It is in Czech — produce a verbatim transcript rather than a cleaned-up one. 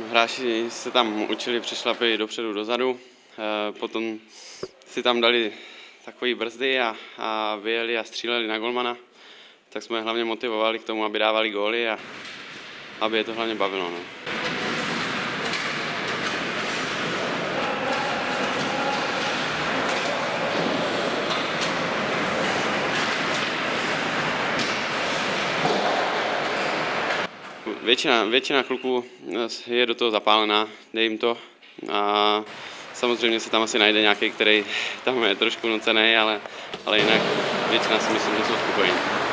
hráči se tam učili přešlapy dopředu, dozadu, potom si tam dali takové brzdy a, a vyjeli a stříleli na golmana, tak jsme je hlavně motivovali k tomu, aby dávali góly a aby je to hlavně bavilo. No. Většina, většina kluků je do toho zapálená, dej jim to. A samozřejmě se tam asi najde nějaký, který tam je trošku nucený, ale, ale jinak většina si myslím, že jsou spokojení.